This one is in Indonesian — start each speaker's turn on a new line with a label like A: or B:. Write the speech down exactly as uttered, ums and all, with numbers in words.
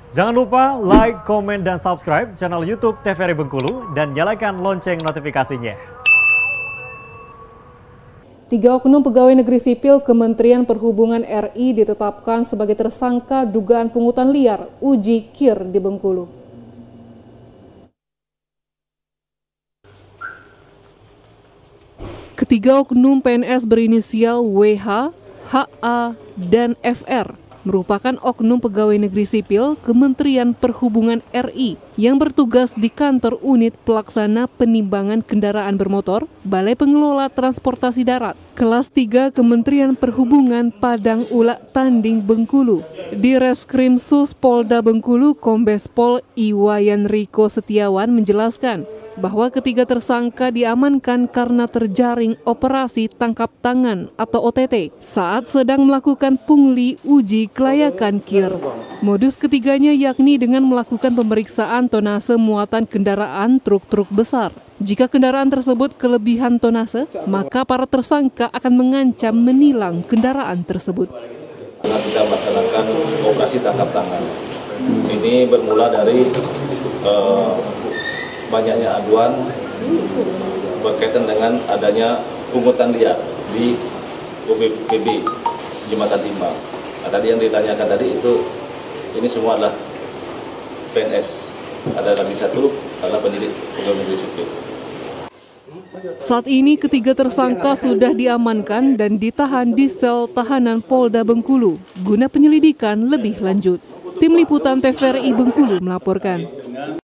A: Jangan lupa like, komen, dan subscribe channel YouTube T V R I Bengkulu dan nyalakan lonceng notifikasinya.
B: Tiga oknum pegawai negeri sipil Kementerian Perhubungan R I ditetapkan sebagai tersangka dugaan pungutan liar uji kir di Bengkulu. Ketiga oknum P N S berinisial W H, H A, dan F R merupakan oknum pegawai negeri sipil Kementerian Perhubungan R I yang bertugas di kantor unit pelaksana penimbangan kendaraan bermotor Balai Pengelola Transportasi Darat kelas tiga Kementerian Perhubungan Padang Ulak Tanding Bengkulu. Di Reskrim Sus Polda Bengkulu, Kombes Pol Iwayan Riko Setiawan menjelaskan bahwa ketiga tersangka diamankan karena terjaring operasi tangkap tangan atau O T T saat sedang melakukan pungli uji kelayakan kir. Modus ketiganya yakni dengan melakukan pemeriksaan tonase muatan kendaraan truk-truk besar. Jika kendaraan tersebut kelebihan tonase, maka para tersangka akan mengancam menilang kendaraan tersebut.
C: Kita melaksanakan operasi tangkap tangan. Ini bermula dari uh, banyaknya aduan berkaitan dengan adanya pungutan liar di U B P B Jembatan Timah. Nah, tadi yang ditanyakan tadi itu ini semua adalah P N S. Ada lagi satu adalah penyidik pegawai negeri sipil.
B: Saat ini ketiga tersangka sudah diamankan dan ditahan di sel tahanan Polda Bengkulu guna penyelidikan lebih lanjut. Tim Liputan T V R I Bengkulu melaporkan.